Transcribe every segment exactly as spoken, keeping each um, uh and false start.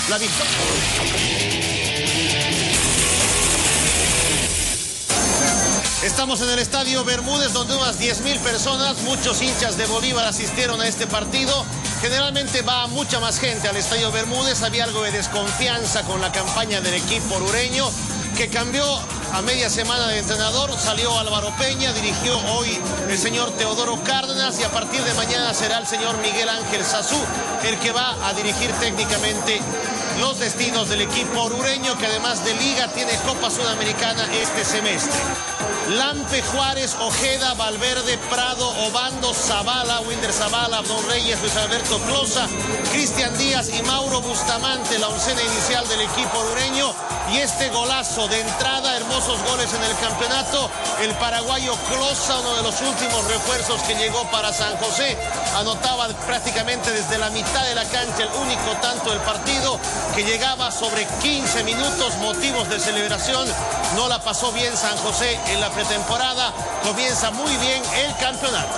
la victoria. Estamos en el Estadio Bermúdez, donde unas diez mil personas, muchos hinchas de Bolívar asistieron a este partido. Generalmente va mucha más gente al Estadio Bermúdez. Había algo de desconfianza con la campaña del equipo orureño, que cambió a media semana de entrenador. Salió Álvaro Peña, dirigió hoy el señor Teodoro Cárdenas, y a partir de mañana será el señor Miguel Ángel Sazú el que va a dirigir técnicamente los destinos del equipo orureño, que además de Liga tiene Copa Sudamericana este semestre. Lampe, Juárez, Ojeda, Valverde, Prado, Obando, Zavala, Winder Zavala, Abdón Reyes, Luis Alberto Closa, Cristian Díaz y Mauro Bustamante, la oncena inicial del equipo orureño. Y este golazo de entrada, hermosos goles en el campeonato. El paraguayo Closa, uno de los últimos refuerzos que llegó para San José, anotaba prácticamente desde la mitad de la cancha el único tanto del partido, que llegaba sobre quince minutos, motivos de celebración. No la pasó bien San José en la pretemporada, comienza muy bien el campeonato.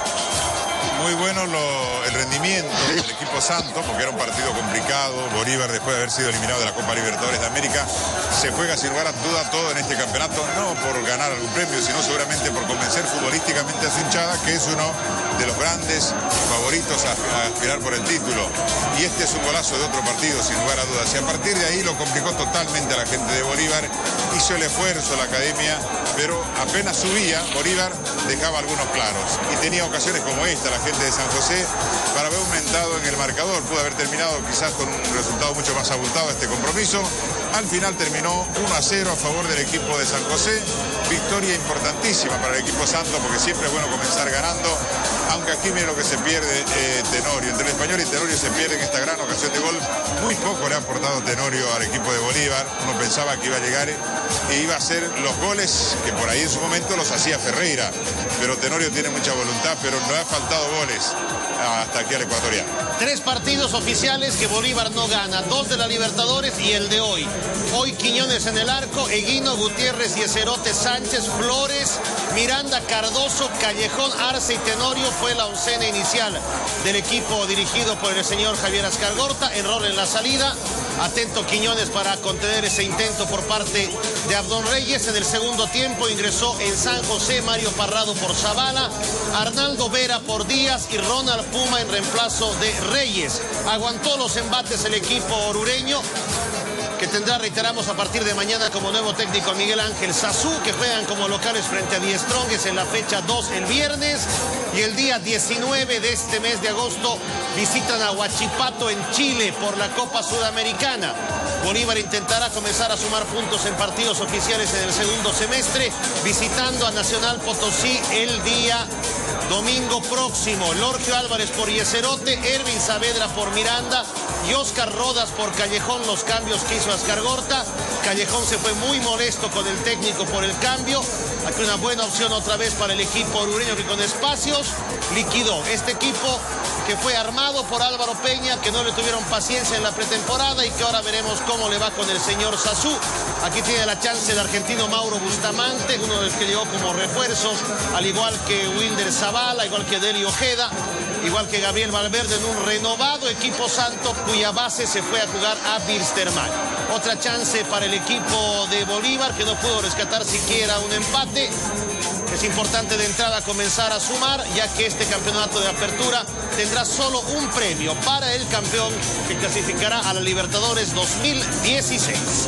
Muy bueno lo, el rendimiento del equipo santo, porque era un partido complicado. Bolívar, después de haber sido eliminado de la Copa Libertadores de América, se juega sin lugar a duda todo en este campeonato, no por ganar algún premio, sino seguramente por convencer futbolísticamente a su hinchada, que es uno de los grandes favoritos a, a aspirar por el título. Y este es un golazo de otro partido, sin lugar a dudas. Y a partir de ahí lo complicó totalmente a la gente de Bolívar. Hizo el esfuerzo la academia, pero apenas subía, Bolívar dejaba algunos claros. Y tenía ocasiones como esta, la gente de San José, para haber aumentado en el marcador. Pudo haber terminado quizás con un resultado mucho más abultado este compromiso. Al final terminó uno a cero a favor del equipo de San José. Victoria importantísima para el equipo santo, porque siempre es bueno comenzar ganando. Aunque aquí mire lo que se pierde eh, Tenorio. Entre el Español y Tenorio se pierde en esta gran ocasión de gol. Muy poco le ha aportado Tenorio al equipo de Bolívar. Uno pensaba que iba a llegar e iba a hacer los goles que por ahí en su momento los hacía Ferreira. Pero Tenorio tiene mucha voluntad, pero no ha faltado goles hasta aquí al ecuatoriano. Tres partidos oficiales que Bolívar no gana, dos de la Libertadores y el de hoy. Hoy Quiñones en el arco, Eguino, Gutiérrez, Yezerote, Sánchez, Flores, Miranda, Cardoso, Callejón, Arce y Tenorio fue la oncena inicial del equipo dirigido por el señor Javier Ascargorta. Error en la salida, atento Quiñones para contener ese intento por parte de Abdón Reyes. En el segundo tiempo ingresó en San José Mario Parrado por Zavala, Arnaldo Vera por Díaz y Ronald Puma en reemplazo de Reyes. Aguantó los embates el equipo orureño, que tendrá, reiteramos, a partir de mañana como nuevo técnico Miguel Ángel Sazú, que juegan como locales frente a Die Strongest en la fecha dos el viernes. Y el día diecinueve de este mes de agosto visitan a Huachipato en Chile por la Copa Sudamericana. Bolívar intentará comenzar a sumar puntos en partidos oficiales en el segundo semestre, visitando a Nacional Potosí el día domingo próximo. Lorgio Álvarez por Yezerote, Ervin Saavedra por Miranda y Oscar Rodas por Callejón, los cambios que hizo Ascargorta. Callejón se fue muy molesto con el técnico por el cambio. Aquí una buena opción otra vez para el equipo orureño, que con espacios liquidó este equipo que fue armado por Álvaro Peña, que no le tuvieron paciencia en la pretemporada y que ahora veremos cómo le va con el señor Sazú. Aquí tiene la chance el argentino Mauro Bustamante, uno de los que llegó como refuerzos, al igual que Winder Zavala, igual que Delio Ojeda, igual que Gabriel Valverde, en un renovado equipo santo cuya base se fue a jugar a Wilstermann. Otra chance para el equipo de Bolívar, que no pudo rescatar siquiera un empate. Es importante de entrada comenzar a sumar, ya que este campeonato de apertura tendrá solo un premio para el campeón, que clasificará a la Libertadores dos mil dieciséis.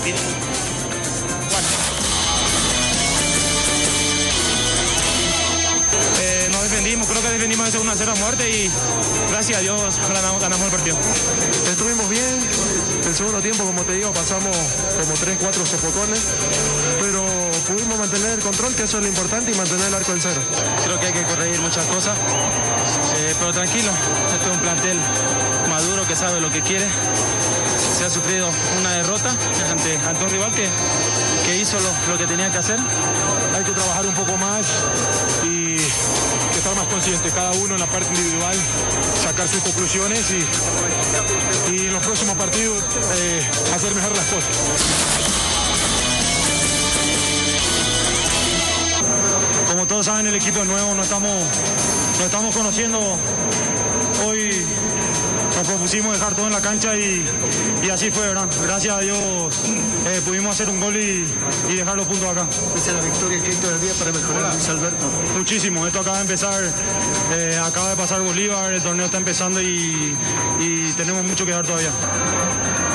Eh, nos defendimos, creo que defendimos ese uno a cero a muerte y gracias a Dios ganamos, ganamos el partido. Estuvimos bien, el segundo tiempo, como te digo, pasamos como tres, cuatro sofocones, pero pudimos mantener el control, que eso es lo importante, y mantener el arco en cero. Creo que hay que corregir muchas cosas, eh, pero tranquilo, este es un plantel maduro que sabe lo que quiere. Se ha sufrido una derrota ante, ante un rival que, que hizo lo, lo que tenía que hacer. Hay que trabajar un poco más y estar más consciente, cada uno en la parte individual, sacar sus conclusiones y, y en los próximos partidos eh, hacer mejor las cosas. Como todos saben, el equipo es nuevo, no estamos, no estamos conociendo. Hoy nos propusimos dejar todo en la cancha y, y así fue, ¿verdad? Gracias a Dios eh, pudimos hacer un gol y, y dejar los puntos acá. ¿Esa es la victoria que hay todavía para mejorar, Luis Alberto? Muchísimo, esto acaba de empezar, eh, acaba de pasar Bolívar, el torneo está empezando y, y tenemos mucho que dar todavía.